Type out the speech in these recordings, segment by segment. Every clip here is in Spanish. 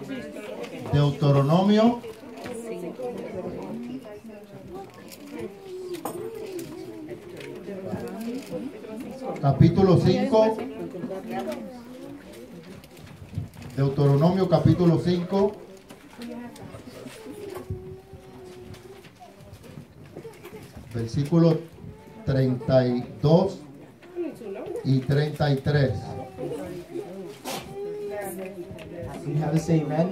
Deuteronomio capítulo 5. Deuteronomio capítulo 5. Versículos 32 y 33. You have to say amen.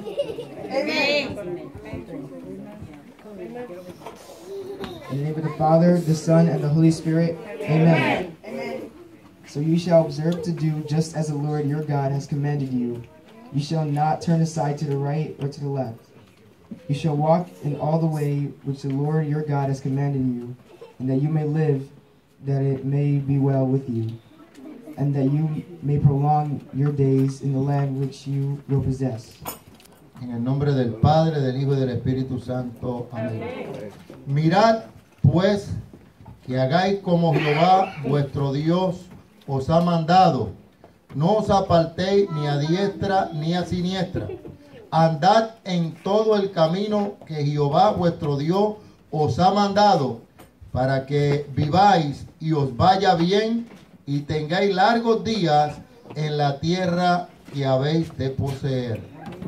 In the name of the Father, the Son, and the Holy Spirit. Amen. So you shall observe to do just as the Lord your God has commanded you. You shall not turn aside to the right or to the left. You shall walk in all the way which the Lord your God has commanded you, and that you may live, that it may be well with you, and that you may prolong your days in the land which you will possess. En el nombre del Padre, del Hijo y del Espíritu Santo. Amén. Mirad, pues, que hagáis como Jehová vuestro Dios os ha mandado. No os apartéis ni a diestra ni a siniestra. Andad en todo el camino que Jehová vuestro Dios os ha mandado, para que viváis y os vaya bien y tengáis largos días en la tierra que habéis de poseer.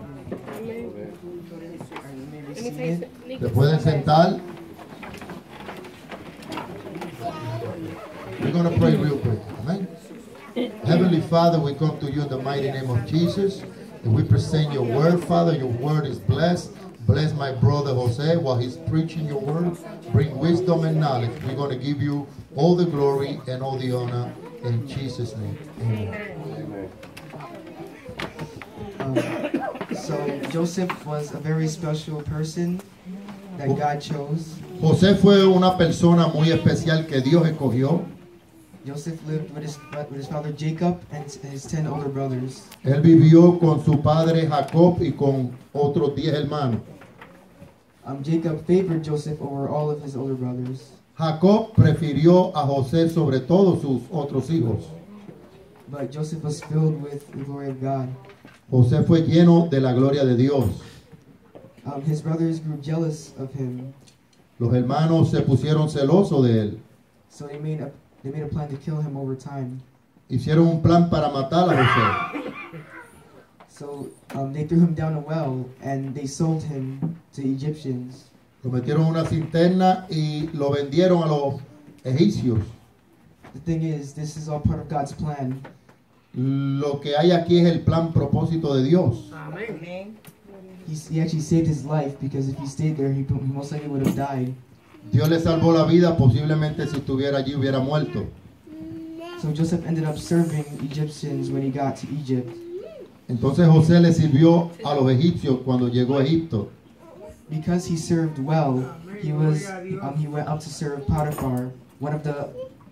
¿Se pueden sentar? We're going to pray real quick. Amen. Heavenly Father, we come to you in the mighty name of Jesus. And we present your word, Father. Your word is blessed. Bless my brother Jose while he's preaching your word. Bring wisdom and knowledge. We're going to give you all the glory and all the honor in Jesus' name. Amen. So Joseph was a very special person that God chose. José fue una persona muy especial que Dios escogió. Joseph lived with his father Jacob and his 10 older brothers. Él vivió con su padre Jacob y con otros 10 hermanos. Jacob favored Joseph over all of his older brothers. Jacob prefirió a José sobre todos sus otros hijos. But Joseph was filled with the glory of God. José fue lleno de la gloria de Dios. His brothers grew jealous of him. Los hermanos se pusieron celosos de él. So they made a plan to kill him over time. Hicieron un plan para matar a José. So they threw him down a well and they sold him to Egyptians. Lo metieron en una cisterna y lo vendieron a los egipcios. The thing is, this is all part of God's plan. Lo que hay aquí es el plan propósito de Dios. Amen. He actually saved his life, because if he stayed there, he most likely would have died. Dios le salvó la vida, posiblemente si estuviera allí hubiera muerto. So Joseph ended up serving Egyptians when he got to Egypt. Entonces José le sirvió a los egipcios cuando llegó a Egipto. Because he served well, he went up to serve Potiphar, one of the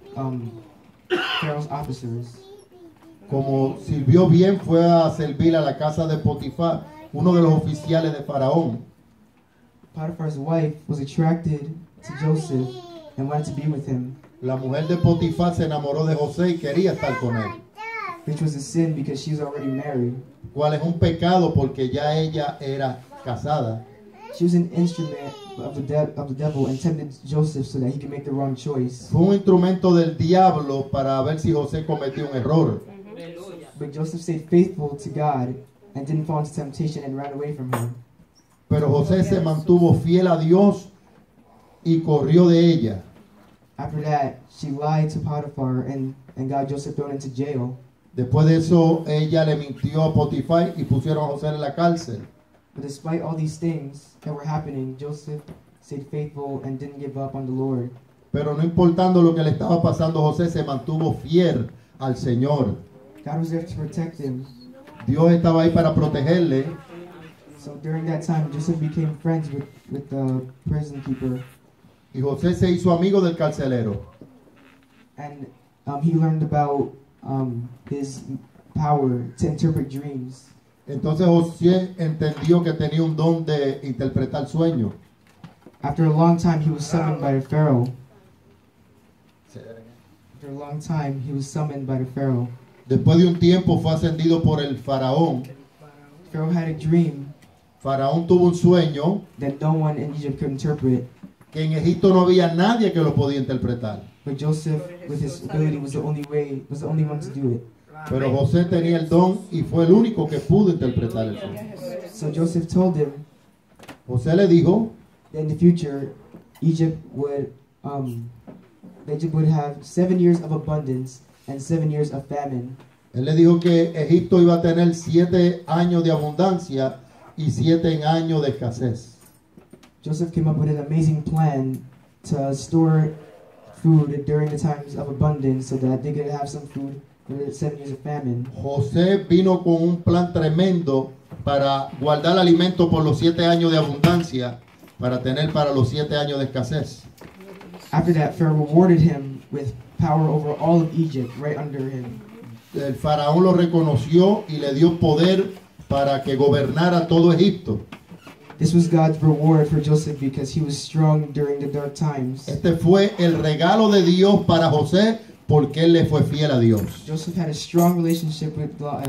Pharaoh's officers. Como sirvió bien, fue a servir a la casa de Potifar, uno de los oficiales de Faraón. Potiphar's wife was attracted to Joseph and wanted to be with him. La mujer de Potifar se enamoró de José y quería estar con él. Which was a sin because she was already married. Cuál es un pecado porque ya ella era casada. She was an instrument of the devil and tempted Joseph so that he could make the wrong choice. Fue un instrumento del diablo para ver si José cometió un error. But Joseph stayed faithful to God and didn't fall into temptation and ran away from her. Pero José se mantuvo fiel a Dios y corrió de ella. After that, she lied to Potiphar and got Joseph thrown into jail. Después de eso, ella le mintió a Potifar y pusieron a José en la cárcel. But despite all these things that were happening, Joseph stayed faithful and didn't give up on the Lord. Pero no importando lo que le estaba pasando, José se mantuvo fiel al Señor. God was there to protect him. Dios estaba ahí para protegerle. So during that time, Joseph became friends with the prison keeper. Y José se hizo amigo del carcelero. And he learned about his power to interpret dreams. Entonces José entendió que tenía un don de interpretar sueños. After a long time, he was summoned by the Pharaoh. After a long time, he was summoned by the Pharaoh. Después de un tiempo fue ascendido por el faraón. Pharaoh had a dream Faraón tuvo un sueño that no one in Egypt could interpret, que en Egipto no había nadie que lo podía interpretar. but Joseph, with his ability, was the only one to do it. Pero José tenía el don y fue el único que pudo interpretar el sueño. So Joseph told him José le dijo that in the future, Egypt would have 7 years of abundance and 7 years of famine. Él le dijo que Egipto iba a tener 7 años de abundancia y 7 años de escasez. Joseph came up with an amazing plan to store food during the times of abundance so that they could have some food for the 7 years of famine. José vino con un plan tremendo para guardar alimento por los 7 años de abundancia, para tener para los 7 años de escasez. After that, Pharaoh rewarded him with power over all of Egypt right under him. El faraón lo reconoció y le dio poder para que gobernara todo Egipto. This was God's reward for Joseph because he was strong during the dark times. Este fue el regalo de Dios para José porque él le fue fiel a Dios. Joseph had a strong relationship with God.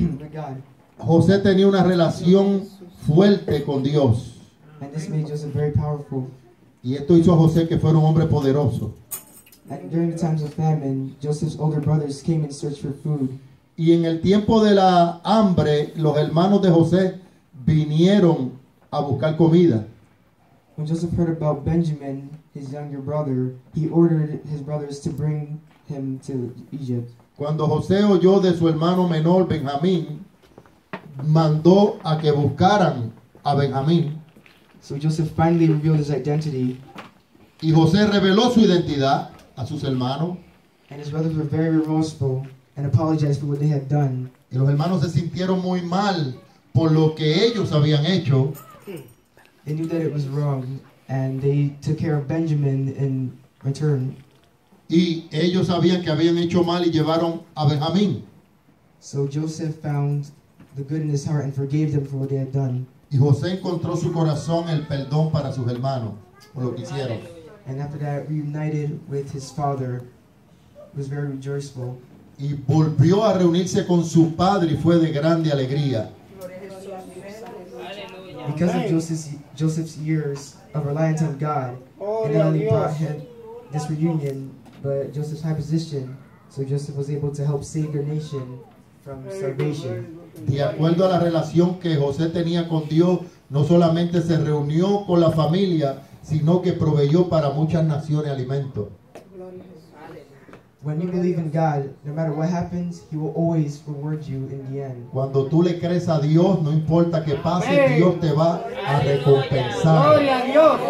José tenía una relación fuerte con Dios. And this made Joseph very powerful. Y esto hizo a José que fuera un hombre poderoso. And during the times of famine, Joseph's older brothers came in search for food. Y en el tiempo de la hambre, los hermanos de José vinieron a buscar comida. When Joseph heard about Benjamin, his younger brother, he ordered his brothers to bring him to Egypt. Cuando José oyó de su hermano menor Benjamín, mandó a que buscaran a Benjamín. So Joseph finally revealed his identity, Y José reveló su identidad a sus hermanos. and his brothers were very remorseful and apologized for what they had done. Y los hermanos se sintieron muy mal por lo que ellos habían hecho. They knew that it was wrong, and they took care of Benjamin in return. Y ellos sabían que habían hecho mal y llevaron a Benjamín. So Joseph found the good in his heart and forgave them for what they had done. Y José encontró su corazón el perdón para sus hermanos por lo que hicieron. And after that, reunited with his father, was very rejoiceful. Y volvió a reunirse con su padre y fue de grande alegría. Because of Joseph's years of reliance on God, it not only brought him this reunion, but Joseph's high position, so Joseph was able to help save their nation from starvation. De acuerdo a la relación que José tenía con Dios, no solamente se reunió con la familia, sino que proveyó para muchas naciones alimento. When you believe in God, no matter what happens, He will always reward you in the end. Cuando tú le crees a Dios, no importa qué pase, Dios te va a recompensar. Gloria a Dios.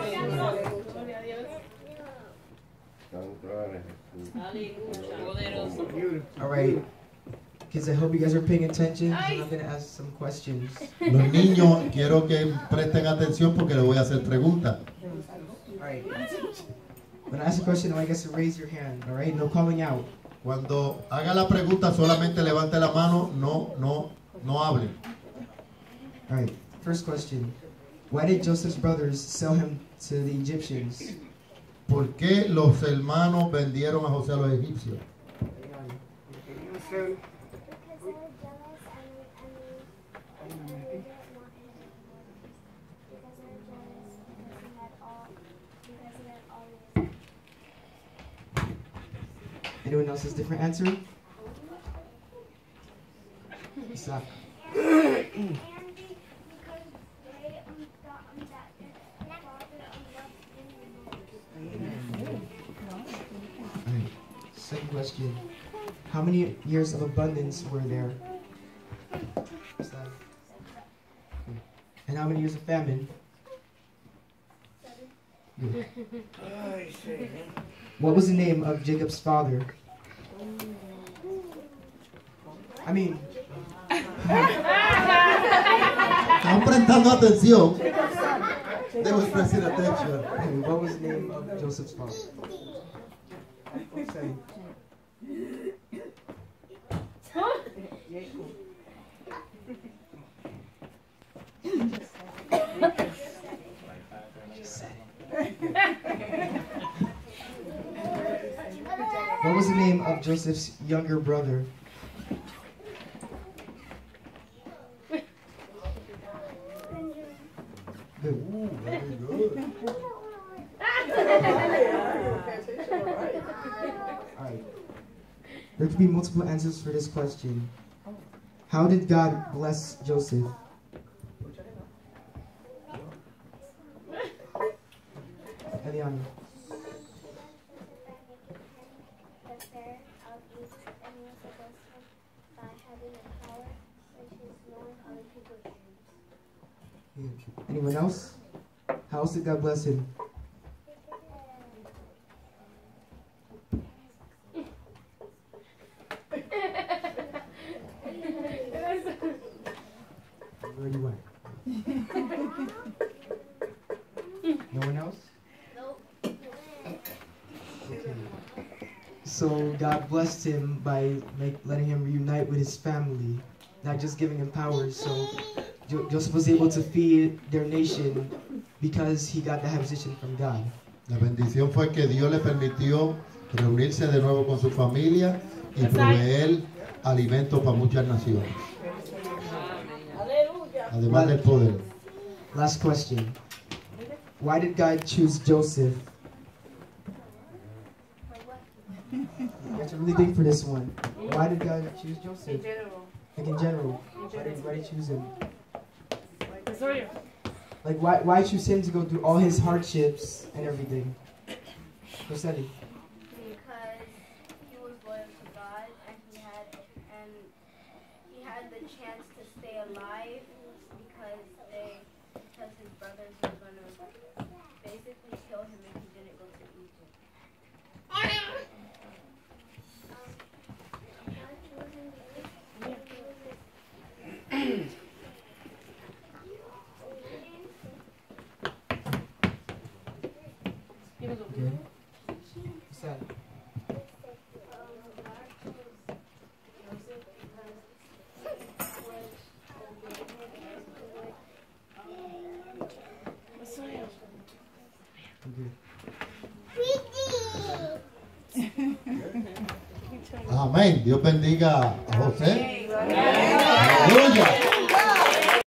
All right, kids, I hope you guys are paying attention. I'm going to ask some questions. Los niños, quiero que presten atención porque les voy a hacer preguntas. All right. When I ask a question, I want you guys to raise your hand. All right, no calling out. Cuando haga la pregunta, solamente levante la mano, no hable. All right, first question. Why did Joseph's brothers sell him to the Egyptians? ¿Por qué los hermanos vendieron a José a los egipcios? Anyone else has a different answer? Isaac. Second question. How many years of abundance were there? And how many years of famine? Good. What was the name of Jacob's father? I mean, ¿Están prestando atención? Debes prestar atención. what was the name of Joseph's father? Say. What was the name of Joseph's younger brother? Good. Very good. All right. There could be multiple answers for this question. How did God bless Joseph? Eliana. Yeah. Anyone else? How else did God bless him? Where you went? No one else? Nope. Okay. So God blessed him by letting him reunite with his family, not just giving him powers. So Joseph was able to feed their nation because he got that position from God. La bendición fue que Dios le permitió reunirse de nuevo con su familia y proveer alimento para muchas naciones. Además del poder. Last question. Why did God choose Joseph? You have to really think for this one. Why did God choose Joseph? In general. Like in general. Why did he choose him? Sorry. Like why choose him to go through all his hardships and everything? Rossetti. Because he was loyal to God and he had the chance to stay alive because his brothers were gonna basically kill him if he didn't go to Egypt. Okay. What's that? Amén. Dios bendiga a José. Aleluya.